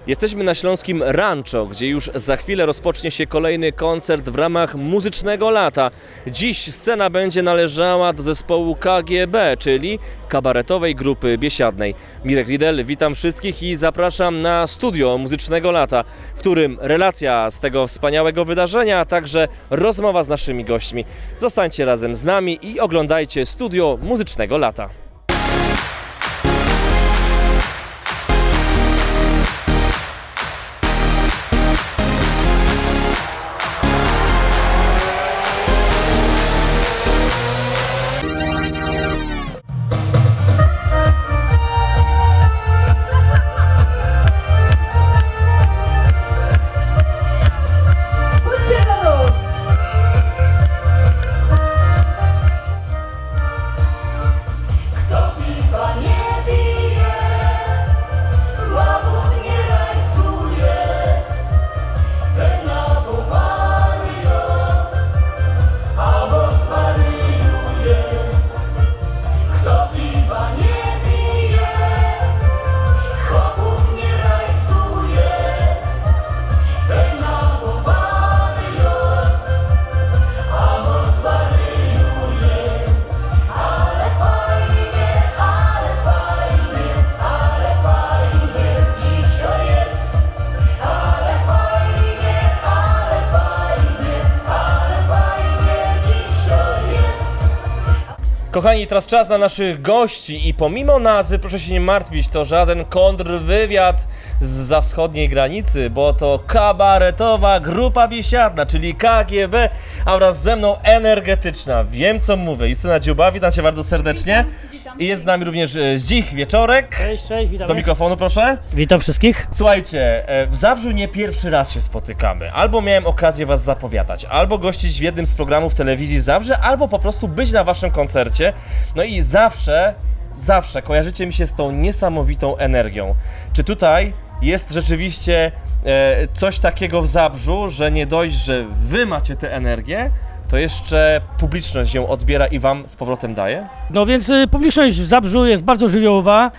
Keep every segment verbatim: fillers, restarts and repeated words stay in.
Jesteśmy na śląskim Rancho, gdzie już za chwilę rozpocznie się kolejny koncert w ramach Muzycznego Lata. Dziś scena będzie należała do zespołu K G B, czyli kabaretowej grupy biesiadnej. Mirek Riedel, witam wszystkich i zapraszam na studio Muzycznego Lata, w którym relacja z tego wspaniałego wydarzenia, a także rozmowa z naszymi gośćmi. Zostańcie razem z nami i oglądajcie studio Muzycznego Lata. Kochani, teraz czas na naszych gości i pomimo nazwy, proszę się nie martwić, to żaden kontrwywiad zza wschodniej granicy, bo to kabaretowa grupa biesiadna, czyli K G B, a wraz ze mną energetyczna, wiem co mówię, Justyna Dziuba, witam Cię bardzo serdecznie. Witam, witam. I jest z nami również Zdzich Wieczorek. Cześć, cześć, witam. Do mikrofonu proszę. Witam wszystkich. Słuchajcie, w Zabrzu nie pierwszy raz się spotykamy. Albo miałem okazję Was zapowiadać, albo gościć w jednym z programów telewizji Zabrze, albo po prostu być na Waszym koncercie. No i zawsze, zawsze kojarzycie mi się z tą niesamowitą energią. Czy tutaj jest rzeczywiście e, coś takiego w Zabrzu, że nie dość, że Wy macie tę energię, to jeszcze publiczność ją odbiera i Wam z powrotem daje? No więc y, publiczność w Zabrzu jest bardzo żywiołowa,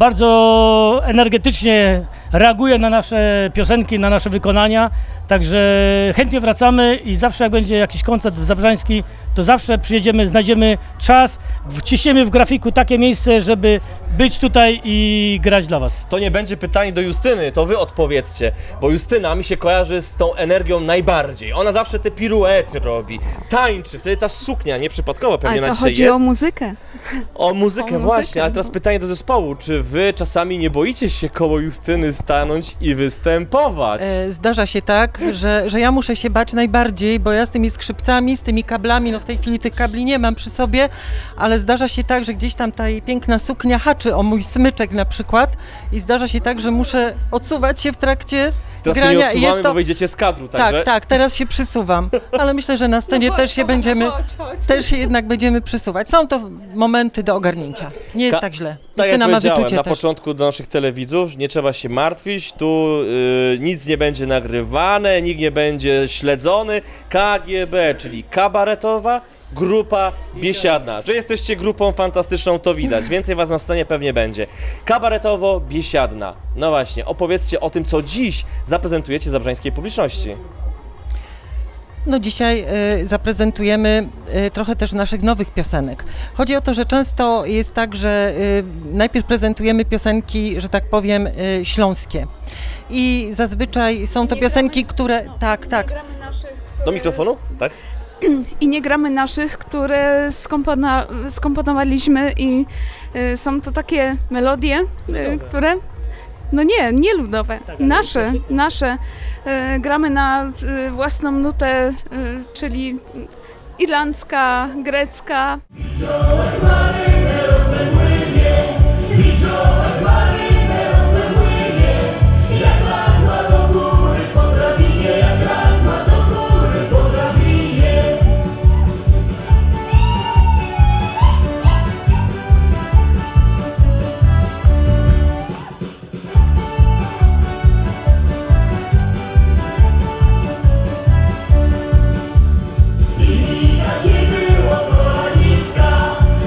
bardzo energetycznie reaguje na nasze piosenki, na nasze wykonania, także chętnie wracamy i zawsze jak będzie jakiś koncert zabrzański, to zawsze przyjedziemy, znajdziemy czas, wciśniemy w grafiku takie miejsce, żeby być tutaj i grać dla Was. To nie będzie pytanie do Justyny, to Wy odpowiedzcie, bo Justyna mi się kojarzy z tą energią najbardziej. Ona zawsze te piruety robi, tańczy, wtedy ta suknia nieprzypadkowo pewnie ale na to dzisiaj chodzi jest. o muzykę. O muzykę, o właśnie, muzykę. ale teraz pytanie do zespołu, czy Wy czasami nie boicie się koło Justyny stanąć i występować? E, Zdarza się tak, że, że ja muszę się bać najbardziej, bo ja z tymi skrzypcami, z tymi kablami, no w tej chwili tych kabli nie mam przy sobie, ale zdarza się tak, że gdzieś tam ta jej piękna suknia haczy o mój smyczek na przykład i zdarza się tak, że muszę odsuwać się w trakcie Teraz grania. się nie odsuwamy, jest to... bo wyjdziecie z kadru, także... Tak, tak, teraz się przysuwam, ale myślę, że na scenie No też się chodź, będziemy, chodź, chodź. też się jednak będziemy przysuwać. Są to momenty do ogarnięcia, nie jest Ka tak źle. Tak jak Justyna ma powiedziałem wyczucie na też. początku do naszych telewidzów, nie trzeba się martwić, tu y, nic nie będzie nagrywane, nikt nie będzie śledzony. K G B, czyli kabaretowa grupa biesiadna. Że jesteście grupą fantastyczną, to widać. Więcej Was na scenie pewnie będzie. Kabaretowo-biesiadna. No właśnie, opowiedzcie o tym, co dziś zaprezentujecie zabrzańskiej publiczności. No dzisiaj y, zaprezentujemy y, trochę też naszych nowych piosenek. Chodzi o to, że często jest tak, że y, najpierw prezentujemy piosenki, że tak powiem, y, śląskie. I zazwyczaj są to piosenki, które... Tak, tak. Do mikrofonu? Tak? I nie gramy naszych, które skompona, skomponowaliśmy i y, są to takie melodie, y, które... No nie, nie ludowe, nasze, nasze. Y, gramy na y, własną nutę, y, czyli irlandzka, grecka. I widać jej było pola niska,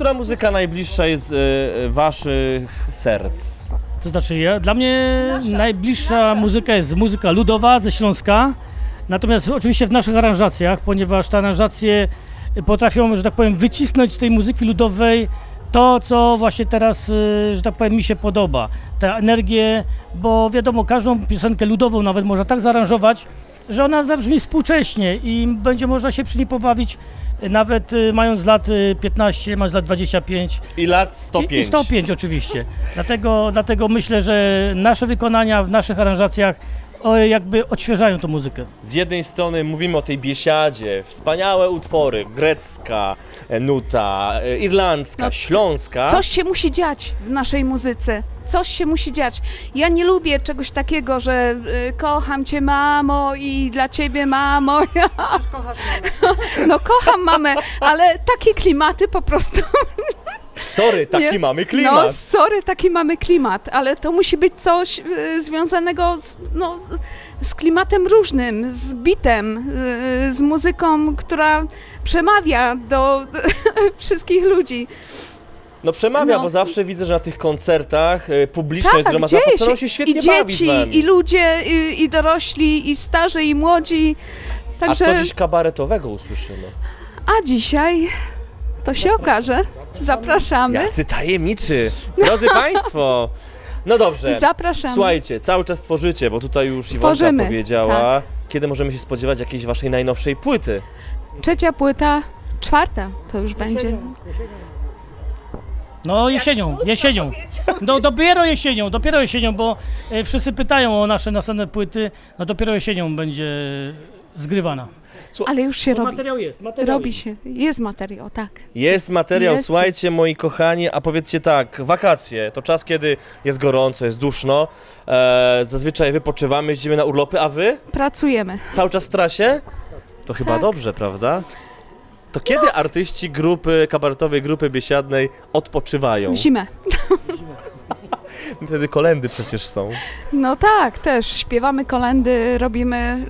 Która muzyka najbliższa jest e, waszych serc? To znaczy, ja, dla mnie Nasza, najbliższa nasza. muzyka jest muzyka ludowa ze Śląska, natomiast oczywiście w naszych aranżacjach, ponieważ te aranżacje potrafią, że tak powiem, wycisnąć z tej muzyki ludowej to, co właśnie teraz, y, że tak powiem, mi się podoba. Tę energię, bo wiadomo, każdą piosenkę ludową nawet można tak zaaranżować, że ona zabrzmi współcześnie i będzie można się przy niej pobawić, y, nawet y, mając lat y, piętnaście, mając lat dwadzieścia pięć. I lat sto pięć. I, i sto pięć oczywiście. Dlatego, dlatego myślę, że nasze wykonania w naszych aranżacjach o, jakby odświeżają tą muzykę. Z jednej strony mówimy o tej biesiadzie, wspaniałe utwory, grecka e, nuta, e, irlandzka, No, śląska. Coś się musi dziać w naszej muzyce. Coś się musi dziać. Ja nie lubię czegoś takiego, że y, kocham cię mamo i dla ciebie mamo. No kocham mamę, ale takie klimaty po prostu. Sorry, taki Nie. mamy klimat. No sorry, taki mamy klimat, ale to musi być coś y, związanego z, no, z klimatem różnym, z bitem, y, z muzyką, która przemawia do wszystkich ludzi. No przemawia, No. bo zawsze widzę, że na tych koncertach e, publiczność Tak, zgromadzona dzieje postarają się świetnie i bawić dzieci, z wami. i ludzie, i, i dorośli, i starzy, i młodzi. A Także, co dziś kabaretowego usłyszymy? a dzisiaj to się okaże. Zapraszamy. Jacy tajemniczy. Drodzy Państwo, no dobrze. Zapraszamy. Słuchajcie, cały czas tworzycie, bo tutaj już Iwonka Tworzymy, powiedziała. tak. Kiedy możemy się spodziewać jakiejś waszej najnowszej płyty? Trzecia płyta, czwarta to już będzie. No jesienią, jesienią. No dopiero jesienią, dopiero jesienią, bo e, wszyscy pytają o nasze następne płyty, no dopiero jesienią będzie zgrywana. Ale już się Bo robi. materiał jest, materiał Robi jest. się. Jest materiał, tak. Jest materiał, Jest. słuchajcie moi kochani, a powiedzcie tak, wakacje to czas, kiedy jest gorąco, jest duszno, e, zazwyczaj wypoczywamy, jeździmy na urlopy, a wy? Pracujemy. Cały czas w trasie? To chyba Tak. dobrze, prawda? To kiedy artyści grupy, kabaretowej grupy biesiadnej odpoczywają? W zimę. Wtedy kolędy przecież są. No tak, też śpiewamy kolendy, robimy.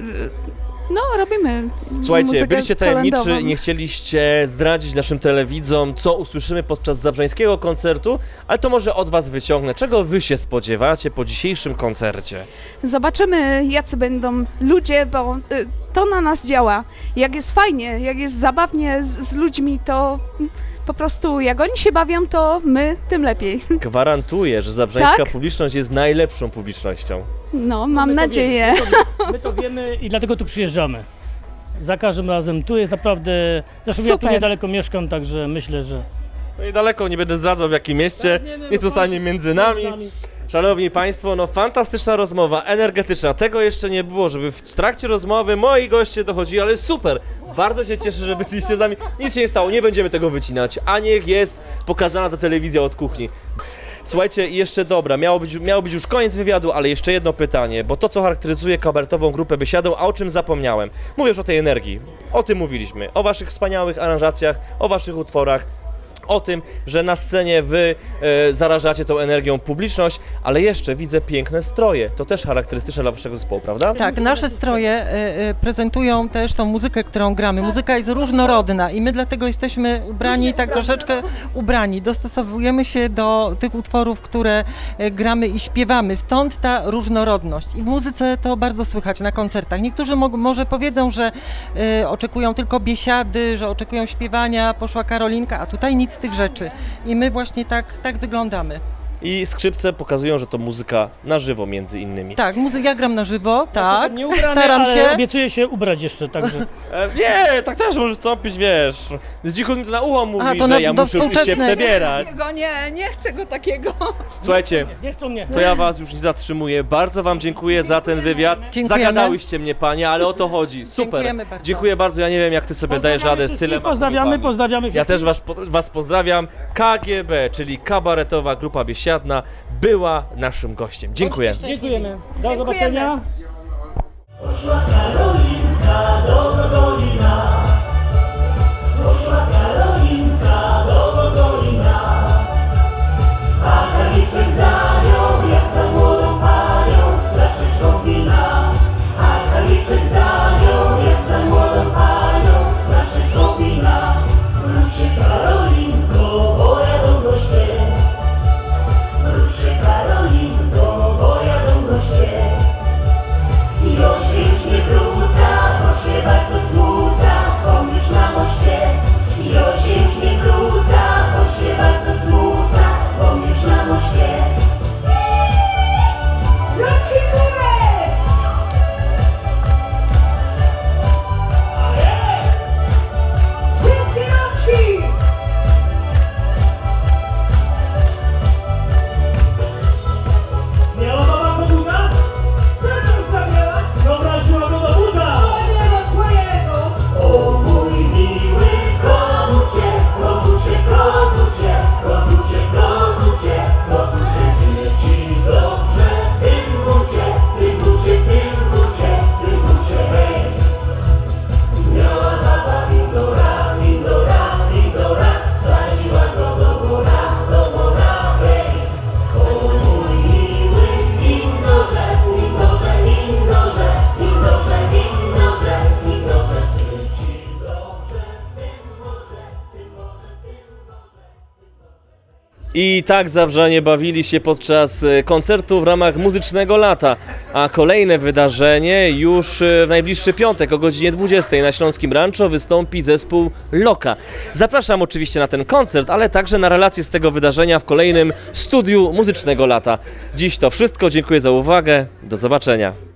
No, robimy. Słuchajcie, muzykę byliście tajemniczy kolędową. i nie chcieliście zdradzić naszym telewidzom, co usłyszymy podczas zabrzańskiego koncertu, ale to może od was wyciągnę. Czego wy się spodziewacie po dzisiejszym koncercie? Zobaczymy, jacy będą ludzie, bo y, to na nas działa. Jak jest fajnie, jak jest zabawnie z, z ludźmi, to po prostu jak oni się bawią, to my tym lepiej. Gwarantuję, że zabrzańska Tak? publiczność jest najlepszą publicznością. No, mam My to nadzieję. Wiemy, my, to, my to wiemy i dlatego tu przyjeżdżamy. Za każdym razem. Tu jest naprawdę... Zresztą ja tu Super. niedaleko mieszkam, także myślę, że... No i daleko, nie będę zdradzał w jakim mieście, Nie, nie, no nie zostanie między nami. z nami. Szanowni Państwo, no fantastyczna rozmowa, energetyczna. Tego jeszcze nie było, żeby w trakcie rozmowy moi goście dochodzili, ale super. Bardzo się cieszę, że byliście z nami. Nic się nie stało, nie będziemy tego wycinać, a niech jest pokazana ta telewizja od kuchni. Słuchajcie, i jeszcze dobra, miało być, miało być już koniec wywiadu, ale jeszcze jedno pytanie, bo to, co charakteryzuje kabaretową grupę Biesiadą, a o czym zapomniałem. Mówię już o tej energii, o tym mówiliśmy, o waszych wspaniałych aranżacjach, o waszych utworach, o tym, że na scenie wy e, zarażacie tą energią publiczność, ale jeszcze widzę piękne stroje. To też charakterystyczne dla waszego zespołu, prawda? Tak, nasze stroje e, e, prezentują też tą muzykę, którą gramy. Muzyka jest różnorodna i my dlatego jesteśmy ubrani, tak troszeczkę ubrani. Dostosowujemy się do tych utworów, które e, gramy i śpiewamy. Stąd ta różnorodność. I w muzyce to bardzo słychać na koncertach. Niektórzy mo- może powiedzą, że e, oczekują tylko biesiady, że oczekują śpiewania, poszła Karolinka, a tutaj nic z tych rzeczy. I my właśnie tak, tak wyglądamy. I skrzypce pokazują, że to muzyka na żywo między innymi. Tak, muzy- ja gram na żywo, tak, Nie ubrany, staram ale się. obiecuję się ubrać jeszcze, także... E, nie, tak też możesz wstąpić, wiesz. Z dzichu mi to na ucho mówi, A, to że na- ja do muszę już się współczesnej. przebierać. Takiego nie, nie chcę go takiego. Słuchajcie, Nie chcą mnie. to ja was już nie zatrzymuję. Bardzo wam dziękuję za ten wywiad. Dziękujemy. Zagadałyście mnie, panie, ale o to chodzi. Super. Dziękujemy bardzo. Dziękuję bardzo. Ja nie wiem, jak ty sobie dajesz radę z tyle. Pozdrawiamy, pozdrawiamy Ja wszystkich. też was, was pozdrawiam. K G B, czyli kabaretowa grupa biesiadna, była naszym gościem. Dziękuję. Dziękujemy. Do Dziękujemy. zobaczenia. Poszła Karolinka do Gogolina, poszła Karolinka do Gogolina, a Karliczek za nią jak za młodą panią z flaszeczką wina, a Karliczek za nią jak za młodą panią z flaszeczką wina. Wróć się Karolinko, bo I tak Zabrzanie bawili się podczas e, koncertu w ramach Muzycznego Lata, a kolejne wydarzenie już e, w najbliższy piątek o godzinie dwudziestej na Śląskim Rancho wystąpi zespół Loka. Zapraszam oczywiście na ten koncert, ale także na relacje z tego wydarzenia w kolejnym studiu Muzycznego Lata. Dziś to wszystko, dziękuję za uwagę, do zobaczenia.